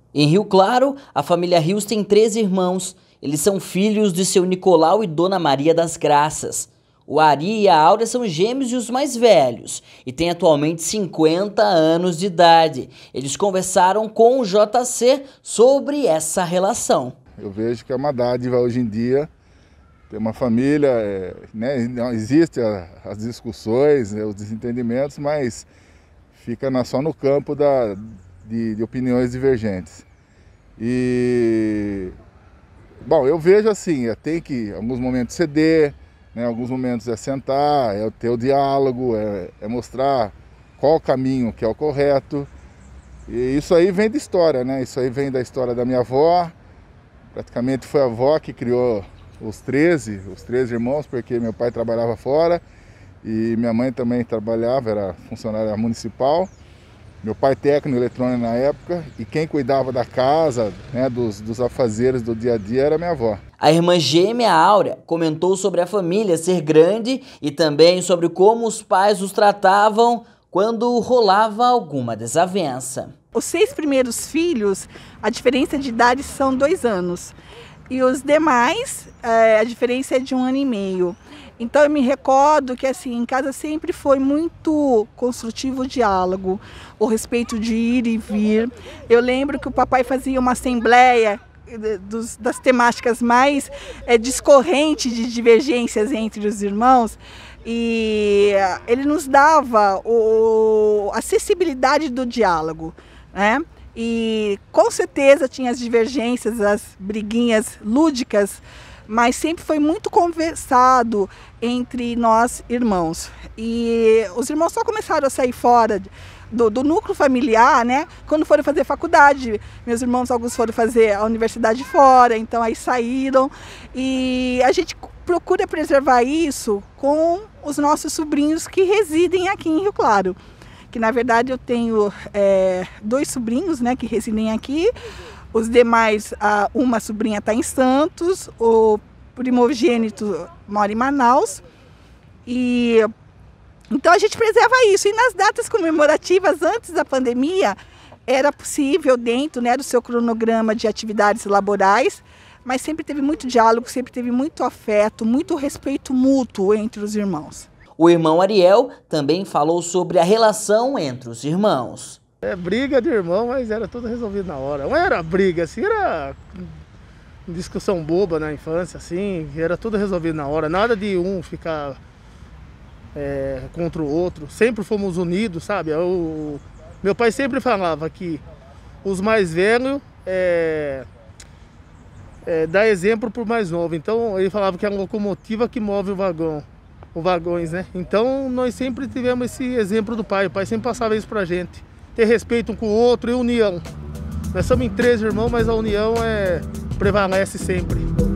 Em Rio Claro, a família Rios tem 13 irmãos. Eles são filhos de seu Nicolau e Dona Maria das Graças. O Ari e a Áurea são gêmeos e os mais velhos, e têm atualmente 50 anos de idade. Eles conversaram com o JC sobre essa relação. Eu vejo que é uma dádiva hoje em dia ter uma família, né? Não existe as discussões, os desentendimentos, mas fica só no campo de opiniões divergentes. E, bom, eu vejo assim, tem que em alguns momentos ceder, né, em alguns momentos é sentar, é ter o diálogo, é mostrar qual o caminho que é o correto. E isso aí vem da história, né? Isso aí vem da história da minha avó. Praticamente foi a avó que criou os 13 irmãos, porque meu pai trabalhava fora e minha mãe também trabalhava, era funcionária municipal. Meu pai técnico em eletrônica na época, e quem cuidava da casa, né, dos afazeres do dia a dia era minha avó. A irmã gêmea Áurea comentou sobre a família ser grande e também sobre como os pais os tratavam quando rolava alguma desavença. Os 6 primeiros filhos, a diferença de idade são 2 anos. E os demais, a diferença é de 1 ano e meio. Então eu me recordo que assim, em casa sempre foi muito construtivo o diálogo, o respeito de ir e vir. Eu lembro que o papai fazia uma assembleia das temáticas mais discorrentes de divergências entre os irmãos, e ele nos dava a acessibilidade do diálogo, né? E com certeza tinha as divergências, as briguinhas lúdicas, mas sempre foi muito conversado entre nós irmãos. E os irmãos só começaram a sair fora do núcleo familiar, né, quando foram fazer faculdade. Meus irmãos, alguns foram fazer a universidade fora, então aí saíram. E a gente procura preservar isso com os nossos sobrinhos que residem aqui em Rio Claro. Que na verdade eu tenho 2 sobrinhos, né, que residem aqui. Os demais, uma sobrinha está em Santos, o primogênito mora em Manaus. E então a gente preserva isso. E nas datas comemorativas, antes da pandemia, era possível dentro, né, do seu cronograma de atividades laborais, mas sempre teve muito diálogo, sempre teve muito afeto, muito respeito mútuo entre os irmãos. O irmão Ariel também falou sobre a relação entre os irmãos. É briga de irmão, mas era tudo resolvido na hora. Não era briga, assim, era discussão boba na infância, assim, era tudo resolvido na hora. Nada de um ficar contra o outro. Sempre fomos unidos, sabe? Meu pai sempre falava que os mais velhos dá exemplo pro mais novo. Então ele falava que é a locomotiva que move os vagões, né? Então nós sempre tivemos esse exemplo do pai. O pai sempre passava isso pra gente. Ter respeito um com o outro e união. Nós somos em 13 irmãos, mas a união prevalece sempre.